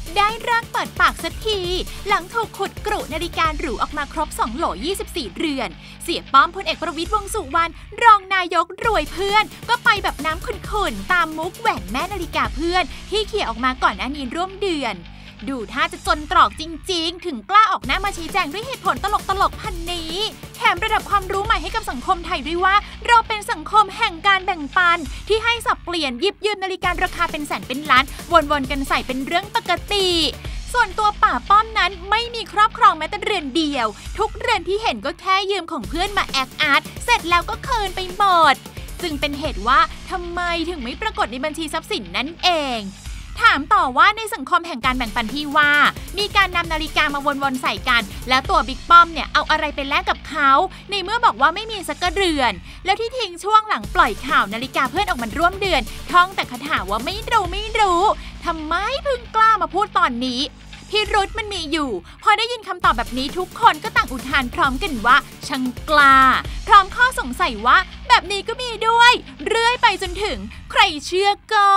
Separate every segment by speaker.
Speaker 1: ได้เริ่มเปิดปากสักทีหลังถูกขุดกรุนาฬิกาหรูออกมาครบ2โหล24เรือนเสียป้อมพลเอกประวิตรวงษ์สุวรรณรองนายกรวยเพื่อนก็ไปแบบน้ำขุ่นๆตามมุกแหวนแม่นาฬิกาเพื่อนที่เขี่ยออกมาก่อนหน้านี้ร่วมเดือนดูท่าจะจนตรอกจริงๆถึงกล้าออกหน้ามาชี้แจงด้วยเหตุผลตลกพันนี้แถมระดับความรู้ใหม่ให้กับสังคมไทยด้วยว่าเราเป็นสังคมแห่งการแบ่งปันที่ให้สับเปลี่ยนหยิบยืมนาฬิการาคาเป็นแสนเป็นล้านวนๆกันใส่เป็นเรื่องปกติส่วนตัวป่าป้อมนั้นไม่มีครอบครองแม้แต่เรือนเดียวทุกเรือนที่เห็นก็แค่ยืมของเพื่อนมาแอคอาร์ตเสร็จแล้วก็คืนไปหมดจึงเป็นเหตุว่าทำไมถึงไม่ปรากฏในบัญชีทรัพย์สินนั่นเองถามต่อว่าในสังคมแห่งการแบ่งปันที่ว่ามีการนำนาฬิกามาวนๆใส่กันแล้วตัวบิ๊กป้อมเนี่ยเอาอะไรไปแลกกับเขาในเมื่อบอกว่าไม่มีสักเรือนแล้วที่ทิ้งช่วงหลังปล่อยข่าวนาฬิกาเพื่อนออกมาร่วมเดือนท่องแต่คาถาว่าไม่รู้ทำไมเพิ่งกล้ามาพูดตอนนี้พิรุธมันมีอยู่พอได้ยินคำตอบแบบนี้ทุกคนก็ต่างอุทานพร้อมกันว่าช่างกล้าพร้อมข้อสงสัยว่าแบบนี้ก็มีด้วยเรื่อยไปจนถึงใครเชื่อก็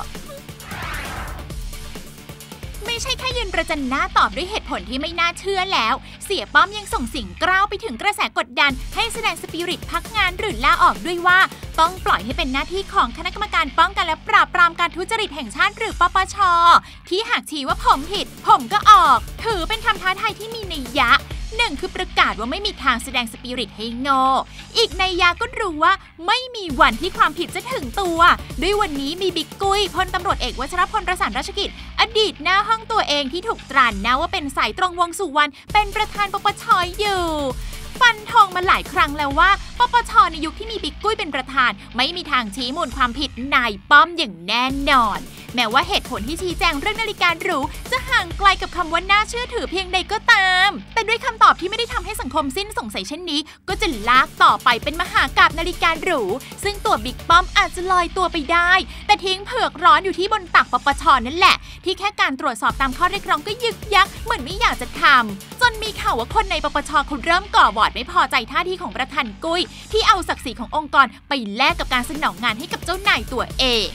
Speaker 1: ไม่ใช่แค่ยืนประจันหน้าตอบด้วยเหตุผลที่ไม่น่าเชื่อแล้วเสียป้อมยังส่งสิ่งกล้าวไปถึงกระแสกดดันให้แสดงสปิริตพักงานหรือลาออกด้วยว่าต้องปล่อยให้เป็นหน้าที่ของคณะกรรมการป้องกันและปราบปรามการทุจริตแห่งชาติหรือปปช.ที่หากชี้ว่าผมผิดผมก็ออกถือเป็นคำท้าทายที่มีนัยยะหนึ่งคือประกาศว่าไม่มีทางแสดงสปิริตให้โง่อีกนัยยะก็รู้ว่าไม่มีวันที่ความผิดจะถึงตัวด้วยวันนี้มีบิ๊กกุ้ยพลตำรวจเอกวชรพลประสานราชกิจอดีตหน้าห้องตัวเองที่ถูกตราหน้าว่าเป็นสายตรงวงสุวรรณเป็นประธานปปช.อยู่ฟันธงมาหลายครั้งแล้วว่าปปช.ในยุคที่มีบิ๊กกุ้ยเป็นประธานไม่มีทางชี้มูลความผิดนายป้อมอย่างแน่นอนแม้ว่าเหตุผลที่ชี้แจงเรื่องนาฬิกาหรูจะห่างไกลกับคำว่าน่าเชื่อถือเพียงใดก็ตามแต่ด้วยคำตอบที่ไม่ได้ทำให้สังคมสิ้นสงสัยเช่นนี้ก็จะลากต่อไปเป็นมหากาพย์นาฬิกาหรูซึ่งตัวบิ๊กป้อมอาจจะลอยตัวไปได้แต่ทิ้งเผือกร้อนอยู่ที่บนตักปปช.นั่นแหละที่แค่การตรวจสอบตามข้อเรียกร้องก็ยึกยักเหมือนไม่อยากจะทำจนมีข่าวว่าคนในปปช.เขาเริ่มก่อวอร์ดไม่พอใจท่าทีของประธานกุ้ยที่เอาศักดิ์ศรีขององค์กรไปแลกกับการสนองงานให้กับเจ้านายตัวเอง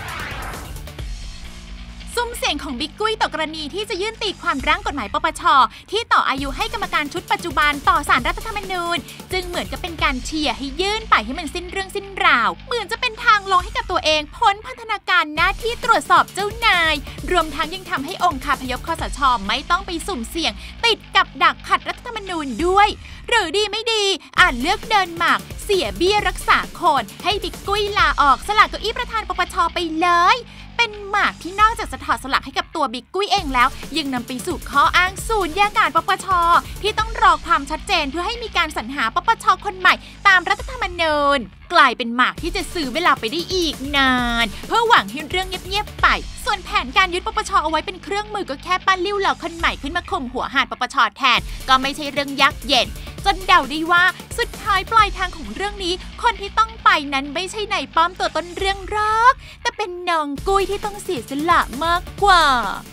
Speaker 1: ซุ้มเสียงของบิ๊กกุ้ยต่อกรณีที่จะยื่นตีความร่างกฎหมายปปช.ที่ต่ออายุให้กรรมการชุดปัจจุบันต่อศาลรัฐธรรมนูญจึงเหมือนกับเป็นการเชียร์ให้ยื่นไปให้มันสิ้นเรื่องสิ้นราวเหมือนจะเป็นทางลงให้กับตัวเองพ้นพันธนาการหน้าที่ตรวจสอบเจ้านายรวมทั้งยังทำให้องค์คาพยพคสช.ไม่ต้องไปสุ่มเสี่ยงติดกับดักขัดรัฐธรรมนูญด้วยหรือดีไม่ดีอาจเลือกเดินหมากเสียเบี้ยรักษาคนให้บิ๊กกุ้ยลาออกสละเก้าอี้ประธานปปช.ไปเลยเป็นหมากที่นอกจากจะถอดสลักให้กับตัวบิ๊กกุ้ยเองแล้วยังนำไปสู่ข้ออ้างสูญญากาศปปช.ที่ต้องรอความชัดเจนเพื่อให้มีการสรรหาปปช.คนใหม่ตามรัฐธรรมนูญกลายเป็นหมากที่จะซื้อเวลาไปได้อีกนานเพื่อหวังให้เรื่องเงียบๆไปส่วนแผนการยึดปปช.เอาไว้เป็นเครื่องมือก็แค่ปั้นลิ้วเหล่าคนใหม่ขึ้นมาข่มหัวหาดปปช.แทนก็ไม่ใช่เรื่องยากเย็นจนเดาได้ว่าสุดท้ายปลายทางของเรื่องนี้คนที่ต้องไปนั้นไม่ใช่นายป้อมตัวต้นเรื่องหรอกแต่เป็นน้องกุ้ยที่ต้องเสียสละมากกว่า